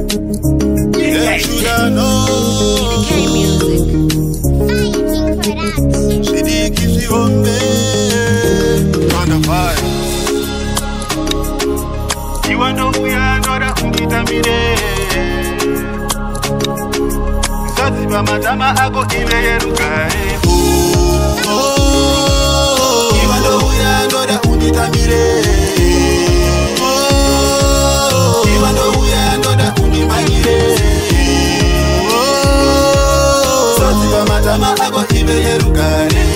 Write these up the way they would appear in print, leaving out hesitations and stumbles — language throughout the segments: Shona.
Them shoulda know. Shady keeps you on there. On the vibe. You want to we are not a unditamine. Zaziba matama ako ibe yerukae. You want to we are not a unditamine. You want to we are not a undimagire. Zaziba matama ako ibe yerukae.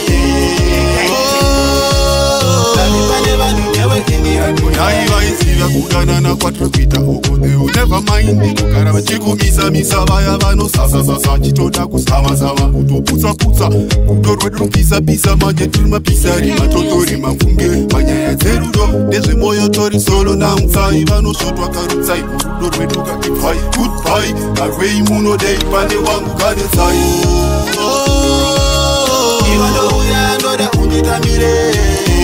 Kudanana kwatropita huko they will never mind. Kukara vachikumisa misa vaya vano sasa chitoda kusama kutoputsa kutorwedrukisa pisa manje turi mapisari matotori mafunge manyaya dzerudo nezvemoyo tori solo namutsai vanosvotwa karutsai urudo rweduka ivhai goodbye arwei munodei pane wangu kanetsai ivanouya ndoda unditamire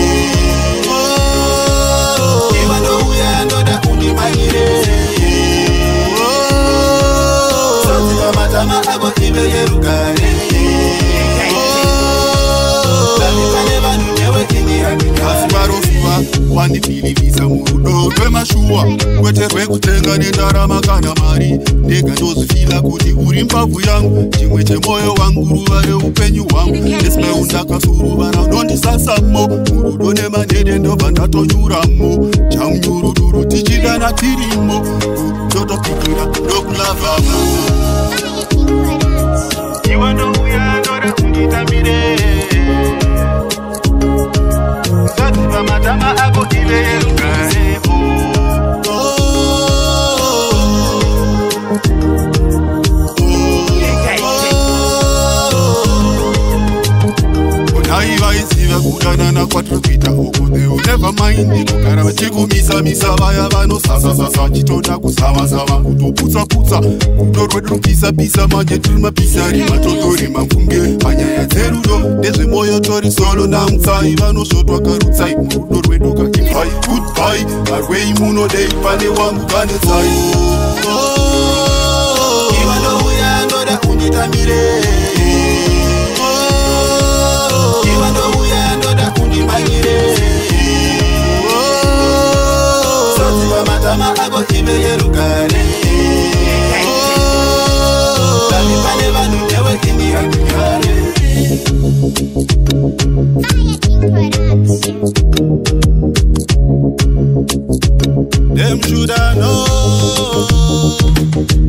matama ako ibe yerukare Lamipane vanu nyewe kini Asimarofiwa wandipilivisa murudo rwemashuwa kwete rwekutenga nendarama kana mari ndega ndozvifila kuti uri mbavhu yangu chimwe chemoyo wangu ruva reupenyu hwangu ndesimeundakasuruvara ndondisasamo murudo nemanene ndobva ndatonyuramo chamunyuruduru tichidana tirimo ndotopikira ndokulavava Iwa ndouya ndora unditamire Zaziba matama ako ibe yerukae Unaivaisiva kudanana kwatropita huko they will never mind. Kukara vachikumisa vaya vano sasa chitoda kusama kutoputsa kutorwedrukisa pisa manje turi mapisari matotori mafunge manyaya dzerudo nezvemoyo tori solo namutsai vanosvotwa karutsai urudo rweduka ivhai goodbye arwei munodei pane wangu kanetsai ivanouya ndoda unditamire ivanouya ndoda undimagire Zaziba matama ako ibe yerukare Lamipane vanu nyewe kini hakikare Them shoulda know